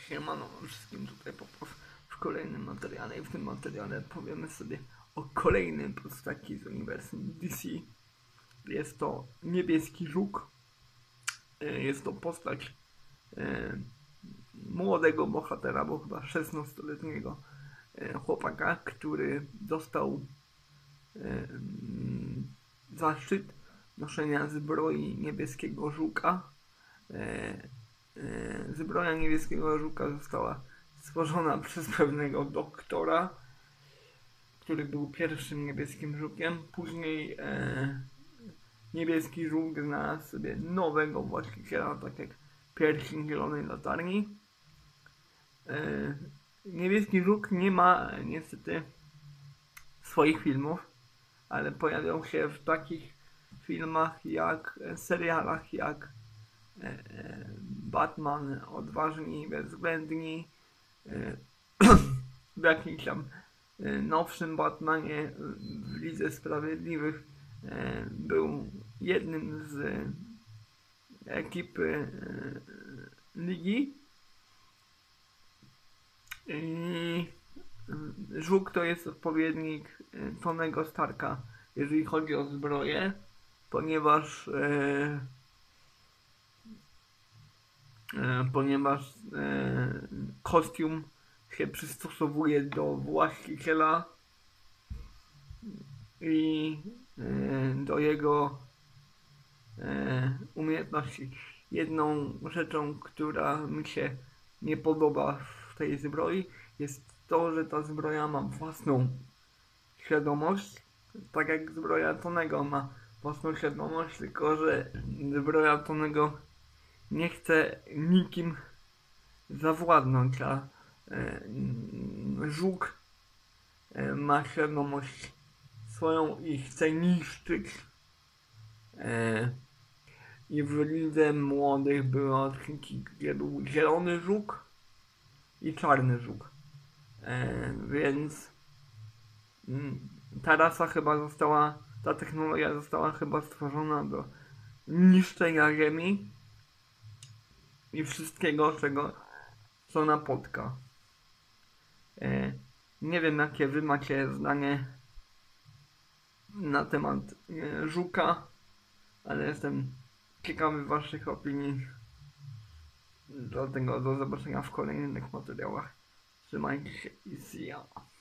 Siemano wszystkim tutaj w kolejnym materiale i w tym materiale powiemy sobie o kolejnym postaci z uniwersum DC. Jest to Niebieski Żuk. Jest to postać młodego bohatera, bo chyba 16-letniego chłopaka, który dostał zaszczyt noszenia zbroi Niebieskiego Żuka. Zbroja Niebieskiego Żuka została stworzona przez pewnego doktora, który był pierwszym Niebieskim Żukiem. Później Niebieski Żuk znalazł sobie nowego właściciela, tak jak pierwszy Zielonej Latarni. Niebieski Żuk nie ma niestety swoich filmów, ale pojawiał się w takich filmach serialach jak Batman Odważni i Bezwzględni, w jakimś tam nowszym Batmanie w Lidze Sprawiedliwych był jednym z ekipy Ligi. I Żuk to jest odpowiednik Tonego Starka, jeżeli chodzi o zbroję, ponieważ kostium się przystosowuje do właściciela i do jego umiejętności. Jedną rzeczą, która mi się nie podoba w tej zbroi, jest to, że ta zbroja ma własną świadomość, tak jak zbroja Tonego ma własną świadomość, tylko że zbroja Tonego nie chce nikim zawładnąć, a Żuk ma świadomość swoją i chce niszczyć. I w Lidze Młodych były odcinki, gdzie był Zielony Żuk i Czarny Żuk. Więc ta technologia została chyba stworzona do niszczenia Ziemi i wszystkiego, co napotka. Nie wiem, jakie wy macie zdanie na temat Żuka, ale jestem ciekawy waszych opinii. Dlatego do zobaczenia w kolejnych materiałach. Trzymajcie się i see ya.